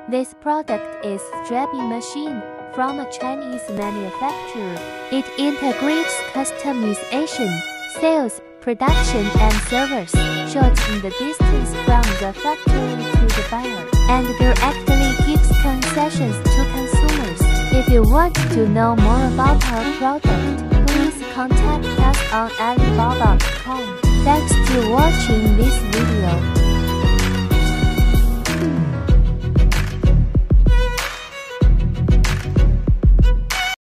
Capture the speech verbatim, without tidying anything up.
This product is strapping machine from a Chinese manufacturer. It integrates customization, sales, production, and service, shortening the distance from the factory to the buyer, and directly gives concessions to consumers. If you want to know more about our product, please contact us on Alibaba dot com. Thanks to watching this video.